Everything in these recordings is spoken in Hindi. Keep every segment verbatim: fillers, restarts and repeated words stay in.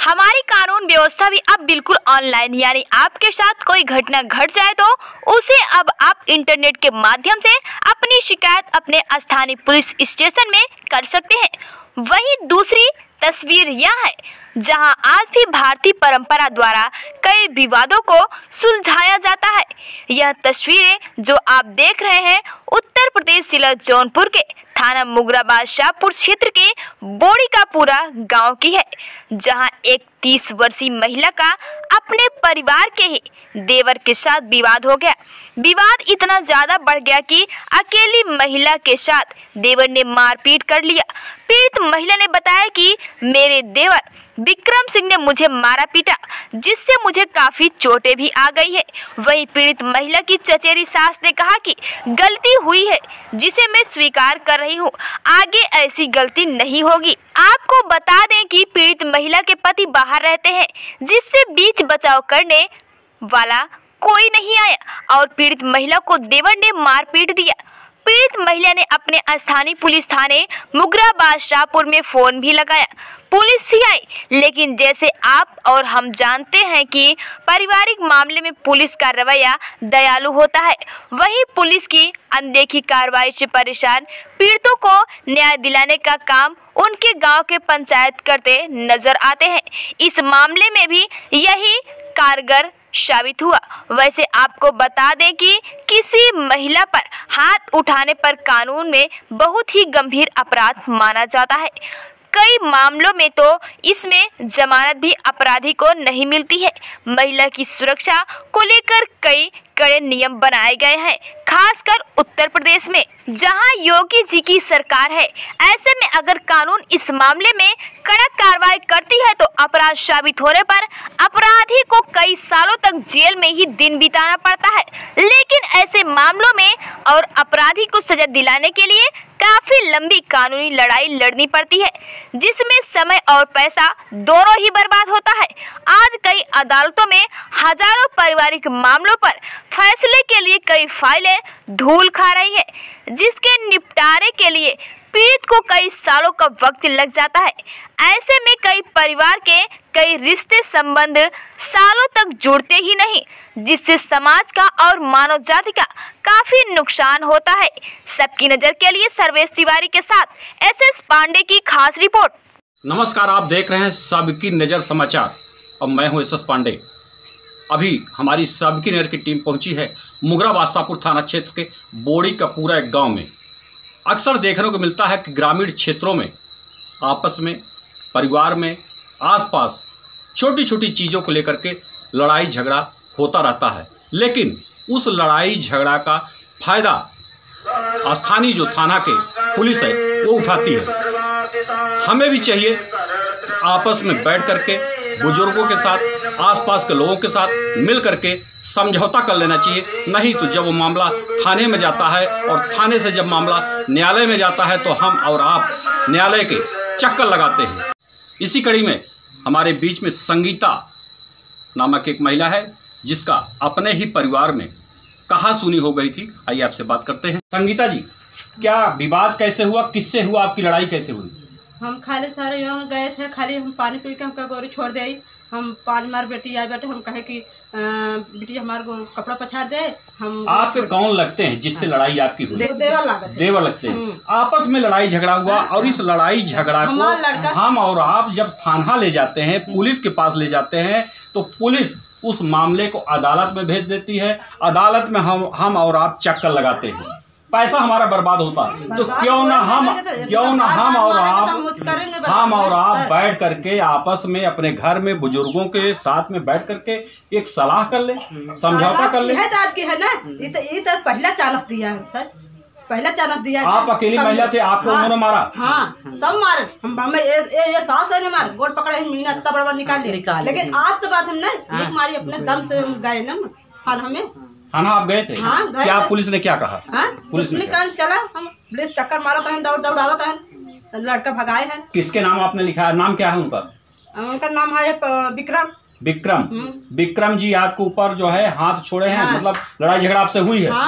हमारी कानून व्यवस्था भी अब बिल्कुल ऑनलाइन, यानी आपके साथ कोई घटना घट जाए तो उसे अब आप इंटरनेट के माध्यम से अपनी शिकायत अपने स्थानीय पुलिस स्टेशन में कर सकते हैं। वहीं दूसरी तस्वीर यह है जहां आज भी भारतीय परंपरा द्वारा कई विवादों को सुलझाया जाता है। यह तस्वीरें जो आप देख रहे हैं उत्तर प्रदेश जिला जौनपुर के थाना मुगराबाद शाहपुर क्षेत्र के बोड़ी का पूरा गांव की है, जहां एक तीस वर्षीय महिला का अपने परिवार के ही देवर के साथ विवाद हो गया। विवाद इतना ज्यादा बढ़ गया कि अकेली महिला के साथ देवर ने मारपीट कर लिया। पीड़ित महिला ने बताया कि मेरे देवर विक्रम सिंह ने मुझे मारा पीटा, जिससे मुझे काफी चोटें भी आ गई है। वहीं पीड़ित महिला की चचेरी सास ने कहा कि गलती हुई है जिसे मैं स्वीकार कर रही हूँ, आगे ऐसी गलती नहीं होगी। आपको बता दें कि पीड़ित महिला के पति बाहर रहते हैं, जिससे बीच बचाव करने वाला कोई नहीं आया और पीड़ित महिला को देवर ने मारपीट दिया। पीड़ित महिला ने अपने स्थानीय पुलिस थाने मुगराबाद शाहपुर में फोन भी लगाया, पुलिस भी आई, लेकिन जैसे आप और हम जानते हैं कि पारिवारिक मामले में पुलिस का रवैया दयालु होता है, वहीं पुलिस की अनदेखी कार्रवाई से परेशान पीड़ितों को न्याय दिलाने का काम उनके गांव के पंचायत करते नजर आते हैं। इस मामले में भी यही कारगर साबित हुआ। वैसे आपको बता दें कि किसी महिला पर हाथ उठाने पर कानून में बहुत ही गंभीर अपराध माना जाता है। कई मामलों में तो इसमें जमानत भी अपराधी को नहीं मिलती है। महिला की सुरक्षा को लेकर कई कड़े नियम बनाए गए हैं, खासकर उत्तर प्रदेश में जहां योगी जी की सरकार है। ऐसे में अगर कानून इस मामले में कड़क कार्रवाई करती है तो अपराध साबित होने पर अपराधी को कई सालों तक जेल में ही दिन बिताना पड़ता है। लेकिन ऐसे मामलों में और अपराधी को सजा दिलाने के लिए काफी लंबी कानूनी लड़ाई लड़नी पड़ती है, जिसमें समय और पैसा दोनों ही बर्बाद होता है। आज कई अदालतों में हजारों पारिवारिक मामलों पर फैसले के लिए कई फाइलें धूल खा रही है, जिसके निपटारे के लिए पीड़ित को कई सालों का वक्त लग जाता है। ऐसे में कई परिवार के कई रिश्ते संबंध सालों तक जुड़ते ही नहीं, जिससे समाज का और मानव जाति का काफी नुकसान होता है। सबकी नजर के लिए सर्वेश तिवारी के साथ एस एस पांडे की खास रिपोर्ट। नमस्कार, आप देख रहे हैं सबकी नजर समाचार और मैं हूं एस एस पांडे। अभी हमारी सबकी नजर की टीम पहुंची है मुगराबाद शाहपुर थाना क्षेत्र के बोड़ी का पूरा एक गाँव में। अक्सर देखने को मिलता है कि ग्रामीण क्षेत्रों में आपस में, परिवार में, आसपास छोटी छोटी चीज़ों को लेकर के लड़ाई झगड़ा होता रहता है, लेकिन उस लड़ाई झगड़ा का फायदा स्थानीय जो थाना के पुलिस है वो उठाती है। हमें भी चाहिए आपस में बैठ करके बुजुर्गों के साथ, आसपास के लोगों के साथ मिल करके समझौता कर लेना चाहिए। नहीं तो जब वो मामला थाने में जाता है और थाने से जब मामला न्यायालय में जाता है तो हम और आप न्यायालय के चक्कर लगाते हैं। इसी कड़ी में हमारे बीच में संगीता नामक एक महिला है, जिसका अपने ही परिवार में कहा सुनी हो गई थी। आइए आपसे बात करते हैं। संगीता जी, क्या विवाद कैसे हुआ, किससे हुआ, आपकी लड़ाई कैसे हुई? हम खाली सारे यहाँ गए थे, खाली हम पानी पी के हमका गोरी छोड़ दे, हम पानी मार बेटी आए बेटे, हम कहे कि बेटी हमारे को कपड़ा पछाड़ दे। हम आपके कौन लगते हैं जिससे लड़ाई आपकी हुई? दे, देवर लागत देवर लगते हैं। आपस में लड़ाई झगड़ा हुआ और इस लड़ाई झगड़ा को हम और आप जब थाना ले जाते हैं, पुलिस के पास ले जाते हैं, तो पुलिस उस मामले को अदालत में भेज देती है। अदालत में हम हम और आप चक्कर लगाते हैं, पैसा हमारा बर्बाद होता है। तो क्यों ना हम क्यों ना हम और आप हम और आप बैठ करके आपस में अपने घर में बुजुर्गों के साथ में बैठ करके एक सलाह कर ले, समझौता कर ले। आज की है ना, ये तो ये तो पहला चानक दिया है सर, पहला चानक दिया। आप अकेली महिला थे, आपको उन्होंने मारा? हाँ, तब मारे हम हमें ये ये सास है मार गोड़ पकड़े, मीना इतना बड़ा निकाल ले। लेकिन आज तो बात हम नहीं, एक मारी अपने दम से गए ना थाना में। थाना आप गए थे? हाँ, गए क्या थे। पुलिस ने क्या कहा? हाँ, पुलिस ने कहा चला, हम पुलिस चक्कर मारा था, दौड़ दौड़ावत है, लड़का भगाए है। किसके नाम आपने लिखा है? नाम क्या है उनका? उनका नाम है विक्रम। विक्रम विक्रम जी आपके ऊपर जो है हाथ छोड़े हैं, हाँ। मतलब लड़ाई झगड़ा आपसे हुई है? हाँ।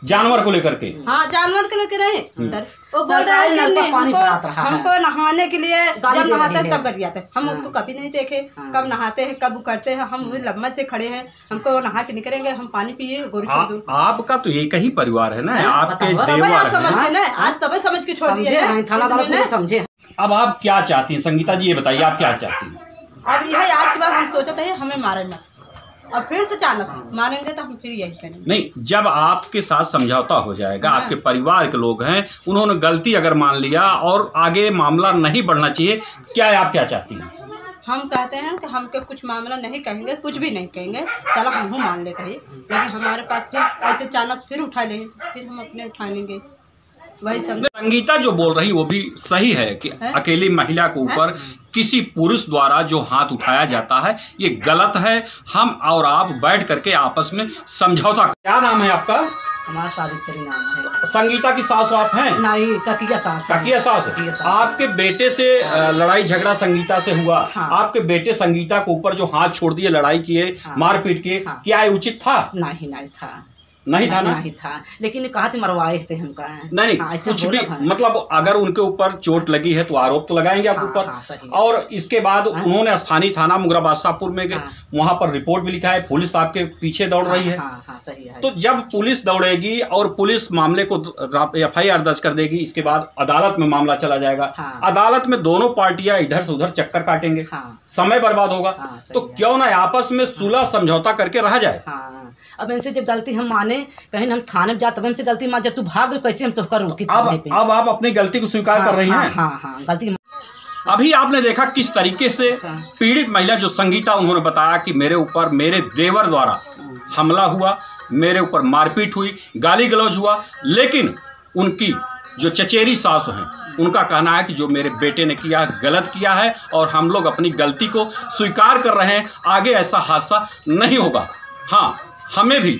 जानवर को लेकर के। हाँ, जानवर को लेकर रहे सर। वो बोल सरकारी रहे हैं नल कि का पानी हमको भरात रहा है। हमको नहाने के लिए गाली जब दे नहाते रही हैं है। तब गरियाते हैं। हम हाँ। उसको कभी नहीं देखे, हाँ। कब नहाते हैं कब करते हैं। हम लम्बा से खड़े हैं, हमको नहा के निकलेंगे, हम पानी पिए गोरू छोड़ दो। आपका तो एक ही परिवार है ना, आपके बताओ। तब देवर समझ हैं। के ना, आज तब समझ के छोड़ समझे दिए हैं, थाना ना। अदालत में समझे। अब आप क्या चाहती हैं संगीता जी, ये बताइए आप क्या चाहती हैं? अब यही आज के बाद हम सोचा था हमें मारे ना, और फिर तो जाना था मारेंगे तो हम फिर यही करेंगे। नहीं, जब आपके साथ समझौता हो जाएगा, हाँ। आपके परिवार के लोग हैं, उन्होंने गलती अगर मान लिया और आगे मामला नहीं बढ़ना चाहिए, क्या आप क्या चाहती हैं? हम कहते हैं कि हमके कुछ मामला नहीं कहेंगे, कुछ भी नहीं कहेंगे, चलो हम मान लेते हैं, लेकिन हमारे पास फिर ऐसे अचानक फिर उठा लेंगे, फिर हम अपने उठा लेंगे। वही समझ। संगीता जो बोल रही वो भी सही है कि है? अकेली महिला के ऊपर किसी पुरुष द्वारा जो हाथ उठाया जाता है ये गलत है। हम और आप बैठ करके आपस में समझौता। क्या नाम है आपका? हमारा सावित्री नाम है। संगीता की सास आप हैं? नहीं, ककिया सास है। ककिया सास है। ककिया सास। आपके बेटे से अ, लड़ाई झगड़ा संगीता से हुआ। हाँ। आपके बेटे संगीता के ऊपर जो हाथ छोड़ दिए, लड़ाई किए, हाँ। मारपीट किए, हाँ। क्या ये उचित था? नहीं नहीं था, नहीं था ना? नहीं था, लेकिन कहा थे मरवाए थे हमका। नहीं, हाँ, ऐसा कुछ भी बोला है। मतलब अगर उनके ऊपर चोट लगी है तो आरोप तो लगाएंगे आपके हाँ, ऊपर। हाँ, सही है। और इसके बाद हाँ। उन्होंने स्थानीय थाना मुगरा बादशाहपुर में गए, हाँ। वहां पर रिपोर्ट भी लिखा है, पुलिस आपके पीछे दौड़ रही है। हाँ, हाँ, सही है। तो जब पुलिस दौड़ेगी और पुलिस मामले को एफ आई आर दर्ज कर देगी, इसके बाद अदालत में मामला चला जाएगा। हाँ। अदालत में दोनों पार्टियां इधर से उधर चक्कर काटेंगे, हाँ। समय बर्बाद होगा। हाँ, सही तो है। क्यों ना आपस में सुलह समझौता करके रहा जाए। हाँ, अब इनसे जब गलती हम माने, कहीं हम थाने में जाते, तब हमसे गलती मान, जब तू भाग गई, कैसे हम तो कर रोकी अब थाने पे। अब आप अपनी गलती को स्वीकार हाँ, कर रही हाँ, हैं। हाँ, हाँ, गलती। अभी आपने देखा किस तरीके से हाँ। पीड़ित महिला जो संगीता, उन्होंने बताया कि मेरे ऊपर मेरे देवर द्वारा हमला हुआ, मेरे ऊपर मारपीट हुई, गाली गलौज हुआ, लेकिन उनकी जो चचेरी सास हैं उनका कहना है कि जो मेरे बेटे ने किया गलत किया है और हम लोग अपनी गलती को स्वीकार कर रहे हैं, आगे ऐसा हादसा नहीं होगा। हाँ, हमें भी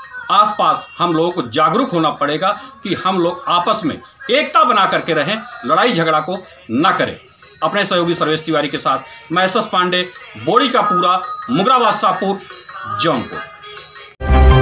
आसपास हम लोगों को जागरूक होना पड़ेगा कि हम लोग आपस में एकता बना करके रहें, लड़ाई झगड़ा को न करें। अपने सहयोगी सर्वेश तिवारी के साथ मैं एस एस पांडे, बोड़ी का पूरा, मुगरा बादशाहपुर, जौनपुर।